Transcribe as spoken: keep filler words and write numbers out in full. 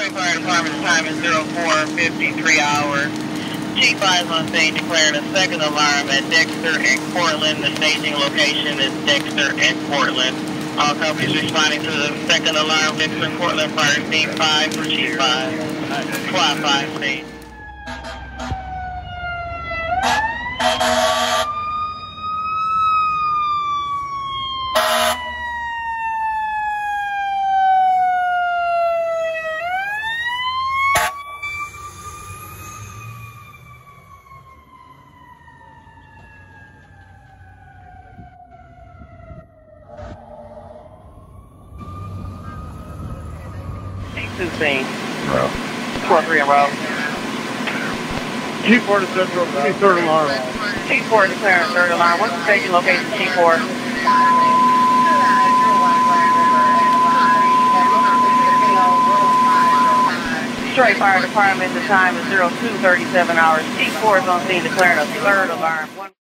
Detroit Fire Department, the time is zero four fifty-three hours. Chief five on scene declaring a second alarm at Dexter and Portland. The staging location is Dexter and Portland. All companies responding to the second alarm, Dexter and Portland, fire scene five for Chief five. Squad five scene. Two scene. Row. four three in row. Chief four to Central, third alarm. Chief four declaring third alarm. What's the staging location, Chief four? Detroit Fire Department, the time is zero two thirty-seven hours. Chief four is on scene declaring a third alarm.